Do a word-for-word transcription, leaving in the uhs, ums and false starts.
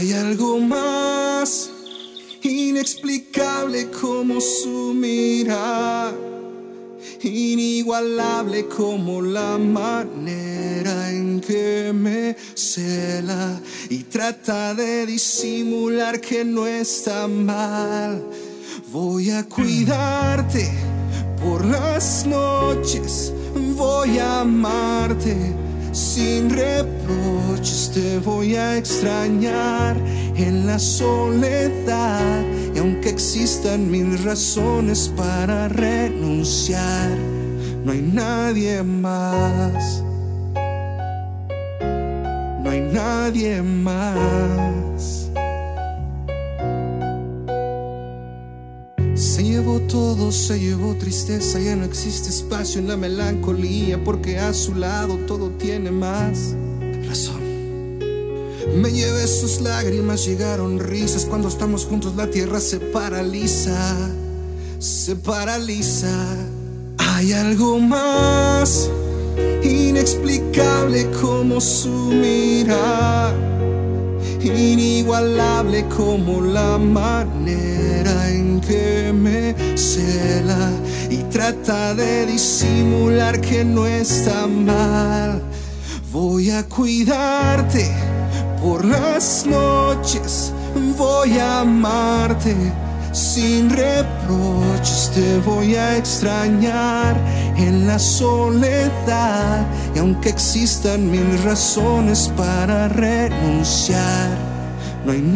Hay algo más inexplicable como su mirar, inigualable como la manera en que me cela y trata de disimular que no está mal. Voy a cuidarte por las noches, voy a amarte sin reproches, te voy a extrañar en la soledad. Y aunque existan mil razones para renunciar, no hay nadie más, no hay nadie más. Se llevó todo, se llevó tristeza, ya no existe espacio en la melancolía, porque a su lado todo tiene más razón. Me llevé sus lágrimas, llegaron risas, cuando estamos juntos la tierra se paraliza, se paraliza. Hay algo más inexplicable como su mirar, inigualable como la manera en que me cela y trata de disimular que no está mal. Voy a cuidarte por las noches, voy a amarte sin reproches, te voy a extrañar en la soledad. Y aunque existan mil razones para renunciar, no hay